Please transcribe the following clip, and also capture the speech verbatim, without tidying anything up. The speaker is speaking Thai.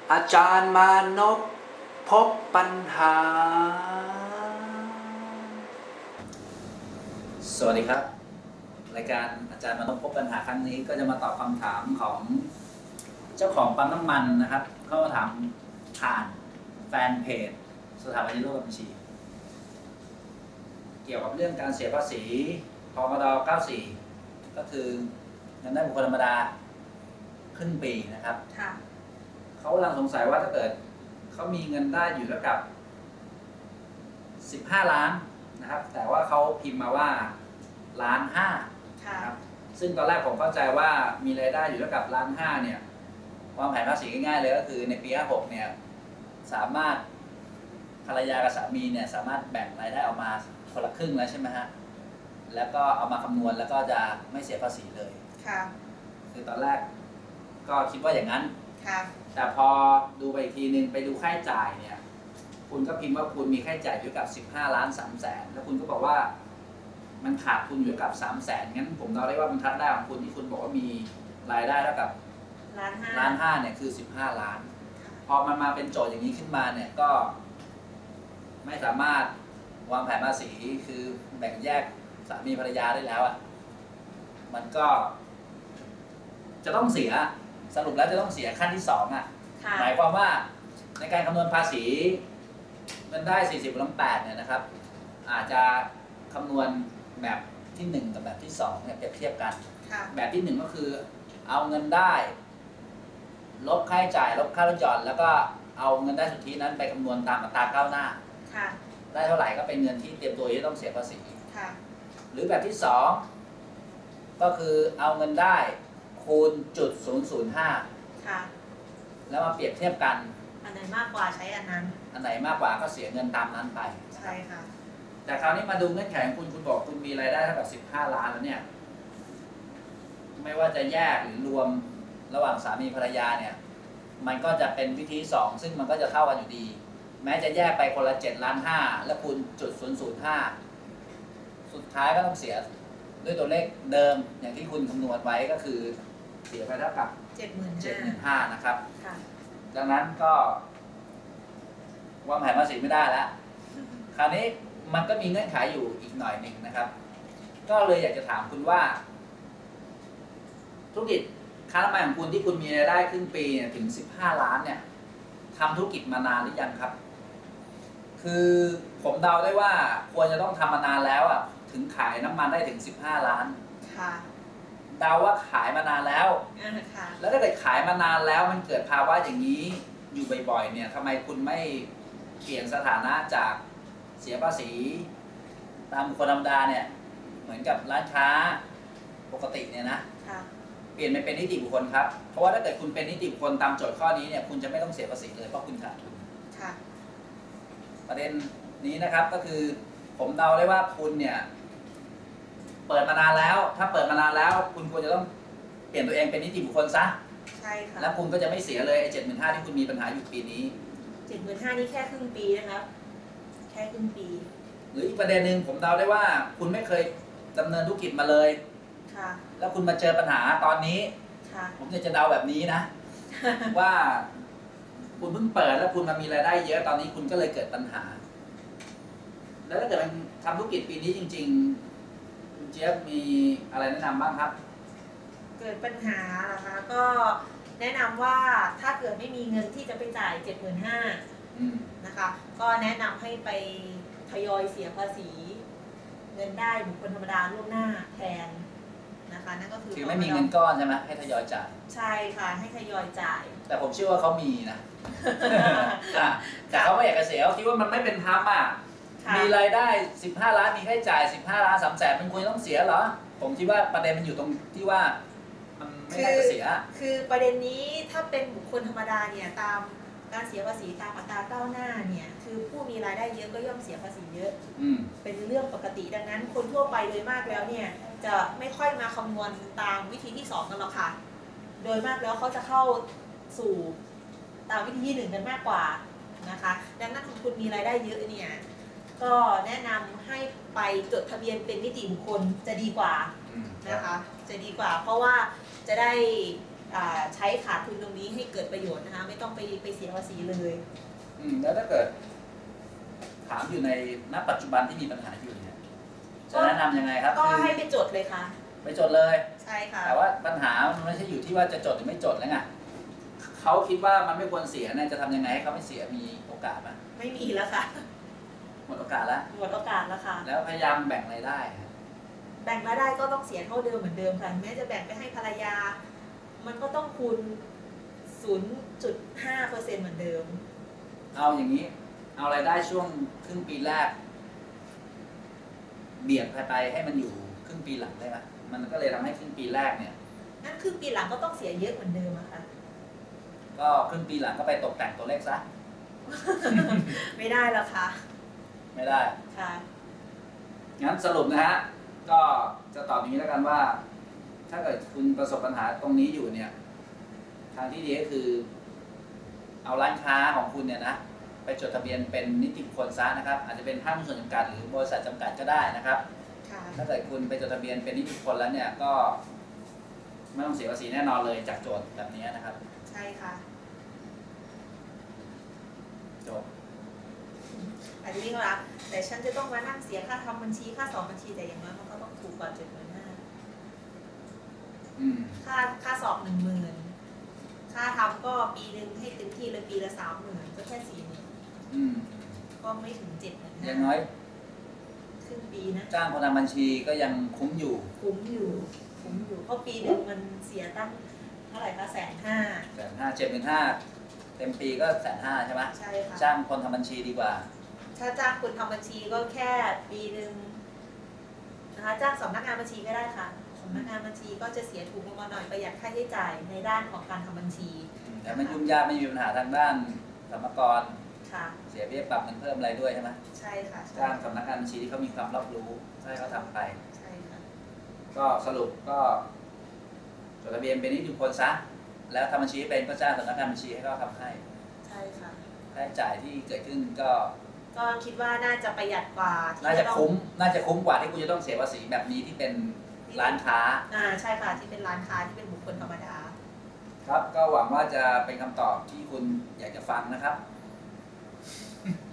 อาจารย์มานพพบปัญหาสวัสดีครับรายการอาจารย์มานพพบปัญหาครั้งนี้ก็จะมาตอบคำถามของเจ้าของปั๊มน้ำมันนะครับเข้ามาถามผ่านแฟนเพจสถาบันโลกบัญชีเกี่ยวกับเรื่องการเสียภาษีพมดเก้าสิบสี่ก็คือเงินได้บุคคลธรรมดาครึ่งปีนะครับเขากำลังสงสัยว่าถ้าเกิดเขามีเงินได้อยู่แล้วกับสิบห้าล้านนะครับแต่ว่าเขาพิมพ์มาว่าล้านห้าครับซึ่งตอนแรกผมเข้าใจว่ามีรายได้อยู่แล้วกับล้านห้าเนี่ยวางแผนภาษีง่ายๆเลยก็คือในปีห้าหกเนี่ยสามารถภรรยากับสามีเนี่ยสามารถแบ่งรายได้ออกมาคนละครึ่งแล้วใช่ไหมฮะแล้วก็เอามาคำนวณแล้วก็จะไม่เสียภาษีเลยค่ะคือตอนแรกก็คิดว่าอย่างนั้นค่ะแต่พอดูไปอีกทีนึงไปดูค่าใช้จ่ายเนี่ยคุณก็พิมพ์ว่าคุณมีค่าใช้จ่ายอยู่กับสิบห้าล้านสามแสนแล้วคุณก็บอกว่ามันขาดทุนอยู่กับสามแสนงั้นผมเดาได้ว่าบรรทัดแรกของคุณที่คุณบอกว่ามีรายได้เท่ากับล้านห้าล้านห้าเนี่ยคือสิบห้าล้านพอมันมาเป็นโจทย์อย่างนี้ขึ้นมาเนี่ยก็ไม่สามารถวางแผนภาษีคือแบ่งแยกสามีภรรยาได้แล้วอ่ะมันก็จะต้องเสียสรุปแล้วจะต้องเสียขั้นที่สองอ่ะหมายความว่าในการคำนวณภาษีเงินได้สี่สิบลบแปดเนี่ยนะครับอาจจะคำนวณแบบที่หนึ่งกับแบบที่สองเนี่ยเปรียบเทียบกันแบบที่หนึ่งก็คือเอาเงินได้ลบค่าใช้จ่ายลบค่าลดหย่อนแล้วก็เอาเงินได้สุทธินั้นไปคำนวณตามอัตราก้าวหน้าได้เท่าไหร่ก็เป็นเงินที่เตรียมตัวที่ต้องเสียภาษีหรือแบบที่สองก็คือเอาเงินได้คูณจุดศูนย์ศูนย์ห้าแล้วมาเปรียบเทียบกันอันไหนมากกว่าใช้อันนั้นอันไหนมากกว่าก็เสียเงินตามนั้นไปใช่ค่ะแต่คราวนี้มาดูเงื่อนไขของคุณคุณบอกคุณมีรายได้เท่ากับสิบห้าล้านแล้วเนี่ยไม่ว่าจะแยกหรือรวมระหว่างสามีภรรยาเนี่ยมันก็จะเป็นวิธีสองซึ่งมันก็จะเท่ากันอยู่ดีแม้จะแยกไปคนละเจ็ดล้านห้าแล้วคูณจุดศูนย์ศูนย์ห้าสุดท้ายก็ต้องเสียด้วยตัวเลขเดิมอย่างที่คุณคำนวณไว้ก็คือเสียไปเท่ากับเจ็ดหมื่นห้านะครับดังนั้นก็วางแผนภาษีไม่ได้แล้วคราวนี้มันก็มีเงื่อนไขอยู่อีกหน่อยหนึ่งนะครับ ก็เลยอยากจะถามคุณว่าธุรกิจค้าน้ำมันของคุณที่คุณมีรายได้ครึ่งปีเนี่ยถึงสิบห้าล้านเนี่ยทำธุรกิจมานานหรือยังครับคือผมเดาได้ว่าควรจะต้องทำมานานแล้วอ่ะถึงขายน้ำมันได้ถึงสิบห้าล้านค่ะเดาว่าขายมานานแล้วแล้วถ้าเกิดขายมานานแล้วมันเกิดภาวะอย่างนี้อยู่บ่อยๆเนี่ยทำไมคุณไม่เปลี่ยนสถานะจากเสียภาษีตามบุคคลธรรมดาเนี่ยเหมือนกับร้านค้าปกติเนี่ยนะเปลี่ยนไปเป็นนิติบุคคลครับเพราะว่าถ้าเกิดคุณเป็นนิติบุคคลตามโจทย์ข้อนี้เนี่ยคุณจะไม่ต้องเสียภาษีเลยเพราะคุณขาดทุนประเด็นนี้นะครับก็คือผมเดาได้ว่าคุณเนี่ยเปิดมานานแล้วถ้าเปิดมานานแล้วคุณควรจะต้องเปลี่ยนตัวเองเป็นนิติบุคคลซะใช่ค่ะแล้วคุณก็จะไม่เสียเลยไอ้เจ็ดหมื่นห้าที่คุณมีปัญหาอยู่ปีนี้เจ็ดหมื่นห้านี่แค่ครึ่งปีนะครับแค่ครึ่งปีหรืออีกประเด็นหนึ่งผมเดาได้ว่าคุณไม่เคยดำเนินธุรกิจมาเลยค่ะแล้วคุณมาเจอปัญหาตอนนี้ค่ะผมจะจะเดาแบบนี้นะ ว่าคุณเพิ่งเปิดแล้วคุณมามีรายได้เยอะตอนนี้คุณก็เลยเกิดปัญหาแล้วถ้าเกิดมันทำธุรกิจปีนี้จริงๆคุณเจี๊ยบมีอะไรแนะนำบ้างครับเกิดปัญหาเหรอคะก็แนะนำว่าถ้าเกิดไม่มีเงินที่จะไปจ่าย เจ็ดหมื่นห้าพัน นะคะก็แนะนำให้ไปทยอยเสียภาษีเงินได้บุคคลธรรมดาล่วงหน้าแทนนะคะนั่นก็คือคือไม่มีเงินก้อนใช่ไหมให้ทยอยจ่ายใช่ค่ะให้ทยอยจ่ายแต่ผมเชื่อว่าเขามีนะแต่เขาไม่อยากจะเสียเขาคิดว่ามันไม่เป็นธรรมอ่ะมีรายได้สิบห้าล้านมีค่าใช้จ่ายสิบห้าล้านสามแสนมันควรต้องเสียเหรอผมคิดว่าประเด็นมันอยู่ตรงที่ว่ามันไม่น่าจะเสียคือประเด็นนี้ถ้าเป็นบุคคลธรรมดาเนี่ยตามการเสียภาษีตามอัตราก้าวหน้าเนี่ยคือผู้มีรายได้เยอะก็ย่อมเสียภาษีเยอะเป็นเรื่องปกติดังนั้นคนทั่วไปโดยมากแล้วเนี่ยจะไม่ค่อยมาคำนวณตามวิธีที่สองกันหรอกค่ะโดยมากแล้วเขาจะเข้าสู่ตามวิธีที่หนึ่งกันมากกว่านะคะดังนั้นคุณมีรายได้เยอะเนี่ยก็แนะนำให้ไปจดทะเบียนเป็นนิติบุคคลจะดีกว่านะคะจะดีกว่าเพราะว่าจะได้ใช้ขาดทุนตรงนี้ให้เกิดประโยชน์นะคะไม่ต้องไปไปเสียภาษีเลยอืมแล้วถ้าเกิดถามอยู่ในณปัจจุบันที่มีปัญหาอยู่เนี่ยจะแนะนำยังไงครับก็ให้ไปจดเลยค่ะไปจดเลยใช่ค่ะแต่ว่าปัญหามันไม่ใช่อยู่ที่ว่าจะจดหรือไม่จดแล้วไงเขาคิดว่ามันไม่ควรเสียเนี่ยจะทำยังไงให้เขาไม่เสียมีโอกาสไหมไม่มีแล้วค่ะหมดโอกาสแล้วหมดโอกาสแล้วค่ะแล้วพยายามแบ่งรายได้แบ่งรายได้ก็ต้องเสียเท่าเดิมเหมือนเดิมค่ะแม้จะแบ่งไปให้ภรรยามันก็ต้องคูณ ศูนย์จุดห้าเปอร์เซ็นต์ เหมือนเดิมเอาอย่างนี้เอารายได้ช่วงครึ่งปีแรกเบียดไปให้มันอยู่ครึ่งปีหลังได้ไหมมันก็เลยทำให้ครึ่งปีแรกเนี่ยงั้นครึ่งปีหลังก็ต้องเสียเยอะเหมือนเดิมอะค่ะก็ครึ่งปีหลังก็ไปตกแต่งตัวเลขซะไม่ได้แล้วค่ะไม่ได้ค่ะงั้นสรุปนะฮะก็จะตอบอย่างนี้แล้วกันว่าถ้าเกิดคุณประสบปัญหาตรงนี้อยู่เนี่ยทางที่ดีก็คือเอาร้านค้าของคุณเนี่ยนะไปจดทะเบียนเป็นนิติบุคคลซะนะครับอาจจะเป็นห้างหุ้นส่วนจำกัดหรือบริษัทจำกัดก็ได้นะครับถ้าเกิดคุณไปจดทะเบียนเป็นนิติบุคคลแล้วเนี่ยก็ไม่ต้องเสียภาษีแน่นอนเลยจากโจทย์แบบนี้นะครับใช่ค่ะจบอาจจะนี่ก็ละแต่ฉันจะต้องมานั่งเสียค่าทำบัญชีค่าสอบบัญชีแต่อย่างน้อยมันก็ต้องถูกกว่าเจ็ดหมื่นห้าค่าค่าสอบหนึ่งหมื่นค่าทำก็ปีหนึ่งให้เต็มที่เลยปีละสามหมื่นก็แค่สี่หมื่นก็ไม่ถึงเจ็ดหมื่นอย่างน้อยครึ่งปีนะจ้างคนทำบัญชีก็ยังคุ้มอยู่คุ้มอยู่คุ้มอยู่เพราะปีหนึ่งมันเสียตั้งเท่าไหร่คะแสนห้าแสนห้าเจ็ดหมื่นห้าเต็มปีก็แสนห้าใช่ไหมใช่ค่ะจ้างคนทำบัญชีดีกว่าถ้าจ้างคนทำบัญชีก็แค่ปีหนึ่งนะคะจ้างสำนักงานบัญชีก็ได้ค่ะสำนักงานบัญชีก็จะเสียถูกลงมาหน่อยประหยัดค่าใช้จ่ายในด้านของการทำบัญชีแต่ไม่ยุ่งยากไม่มีปัญหาทางด้านสรรพากรเสียเบี้ยปรับเงินเพิ่มอะไรด้วยใช่ไหมใช่ค่ะจ้างสำนักงานบัญชีที่เขามีความรอบรู้ให้เขาทำไปใช่ค่ะก็สรุปก็จดทะเบียนเป็นนิติบุคคลซะแล้วทำบัญชีเป็นก็จ้างสำนักงานบัญชีให้เขาทำให้ใช่ค่ะค่าใช้จ่ายที่เกิดขึ้นก็ก็คิดว่าน่าจะประหยัดกว่าน่าจะคุ้มน่าจะคุ้มกว่าที่คุณจะต้องเสียภาษีแบบนี้ที่เป็นร้านค้าอ่าใช่ค่ะที่เป็นร้านค้าที่เป็นบุคคลธรรมดาครับก็หวังว่าจะเป็นคำตอบที่คุณอยากจะฟังนะครับ